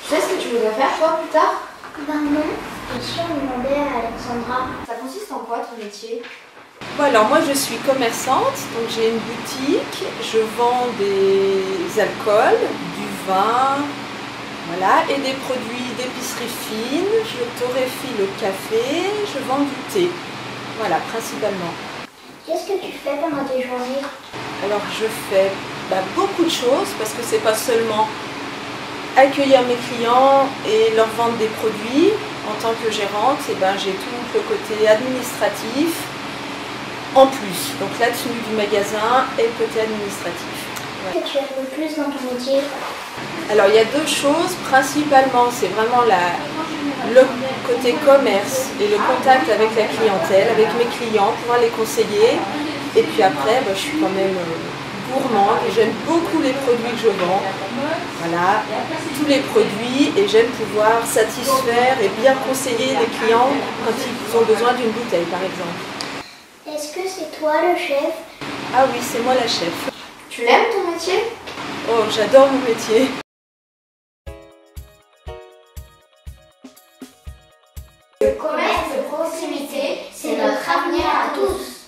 Tu sais ce que tu voudrais faire toi plus tard? Ben non. Bien sûr, demander à Alexandra. Ça consiste en quoi ton métier? Bon, alors moi je suis commerçante, donc j'ai une boutique, je vends des alcools, du vin, voilà, et des produits d'épicerie fine, je torréfie le café, je vends du thé, voilà, principalement. Qu'est-ce que tu fais pendant tes journées? Alors je fais beaucoup de choses parce que c'est pas seulement accueillir mes clients et leur vendre des produits. En tant que gérante, j'ai tout le côté administratif en plus. Donc la tenue du magasin et le côté administratif. Ouais. Qu'est-ce que tu aimes le plus dans ton métier? Alors il y a deux choses, principalement c'est vraiment le côté commerce et le contact avec la clientèle, avec mes clients, pouvoir les conseiller. Et puis après, je suis quand même gourmande et j'aime beaucoup les produits que je vends. Voilà, tous les produits, et j'aime pouvoir satisfaire et bien conseiller les clients quand ils ont besoin d'une bouteille par exemple. Est-ce que c'est toi le chef? Ah oui, c'est moi la chef. Tu l'aimes ton métier? Oh, j'adore mon métier. Le commerce de proximité, c'est notre avenir à tous.